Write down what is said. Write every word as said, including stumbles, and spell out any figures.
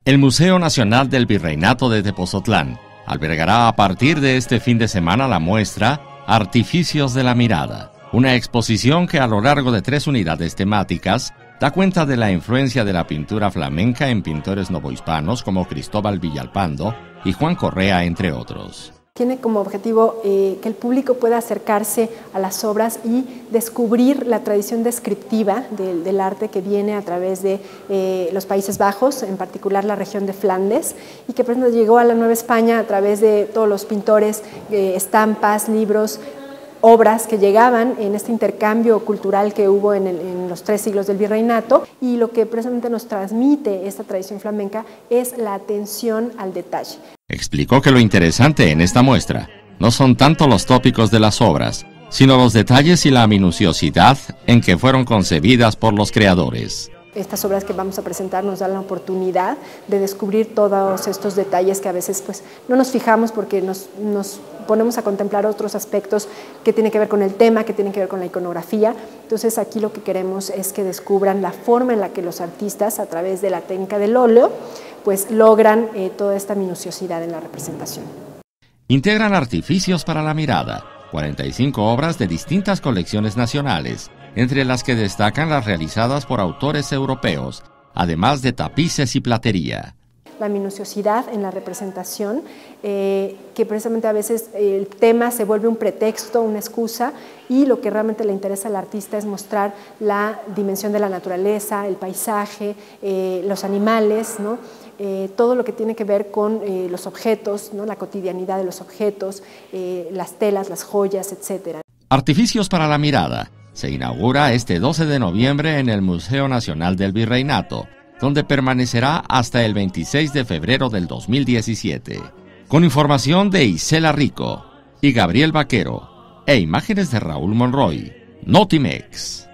El Museo Nacional del Virreinato de Tepozotlán albergará a partir de este fin de semana la muestra Artificios de la Mirada, una exposición que a lo largo de tres unidades temáticas da cuenta de la influencia de la pintura flamenca en pintores novohispanos como Cristóbal Villalpando y Juan Correa, entre otros. Tiene como objetivo eh, que el público pueda acercarse a las obras y descubrir la tradición descriptiva del, del arte que viene a través de eh, los Países Bajos, en particular la región de Flandes, y que por ejemplo llegó a la Nueva España a través de todos los pintores, eh, estampas, libros, obras que llegaban en este intercambio cultural que hubo en, el, en los tres siglos del virreinato, y lo que precisamente nos transmite esta tradición flamenca es la atención al detalle. Explicó que lo interesante en esta muestra no son tanto los tópicos de las obras, sino los detalles y la minuciosidad en que fueron concebidas por los creadores. Estas obras que vamos a presentar nos dan la oportunidad de descubrir todos estos detalles que a veces pues, no nos fijamos porque nos, nos ponemos a contemplar otros aspectos que tienen que ver con el tema, que tienen que ver con la iconografía. Entonces aquí lo que queremos es que descubran la forma en la que los artistas, a través de la técnica del óleo, pues logran eh, toda esta minuciosidad en la representación. Integran Artificios para la Mirada, cuarenta y cinco obras de distintas colecciones nacionales, entre las que destacan las realizadas por autores europeos, además de tapices y platería. La minuciosidad en la representación, eh, que precisamente a veces el tema se vuelve un pretexto, una excusa, y lo que realmente le interesa al artista es mostrar la dimensión de la naturaleza, el paisaje, eh, los animales, ¿no? Eh, todo lo que tiene que ver con eh, los objetos, ¿no? La cotidianidad de los objetos, eh, las telas, las joyas, etcétera. Artificios para la Mirada se inaugura este doce de noviembre en el Museo Nacional del Virreinato, donde permanecerá hasta el veintiséis de febrero del dos mil diecisiete. Con información de Isela Rico y Gabriel Vaquero e imágenes de Raúl Monroy, Notimex.